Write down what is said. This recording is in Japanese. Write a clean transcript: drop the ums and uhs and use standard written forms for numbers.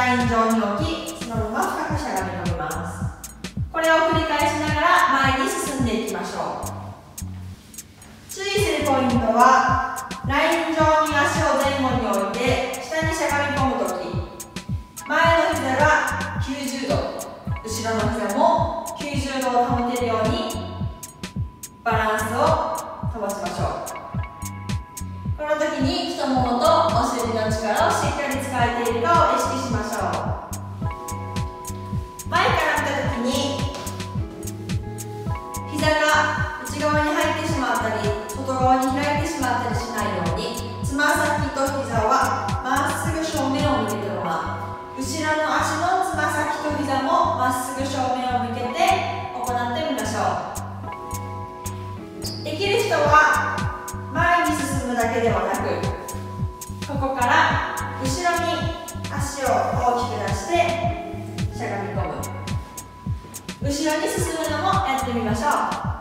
ライン上に置き、そのまま深くしゃがみ込みます。これを繰り返しながら前に進んでいきましょう。注意するポイントは、ライン上に足を前後に置いて下にしゃがみ込むとき、前の膝が90度、後ろの膝も90度を保てるようにバランスを保ちましょう。この時に太ももとお尻の力をしっかり使えているかを意識しましょう。前から見た時に膝が内側に入ってしまったり外側に開いてしまったりしないように、つま先と膝はまっすぐ正面を向けたまま、後ろの足のつま先と膝もまっすぐ正面を向けて行ってみましょう。できる人は前に進むだけではなく、ここから後ろに足を大きく出してしゃがみ込む、後ろに進むのもやってみましょう。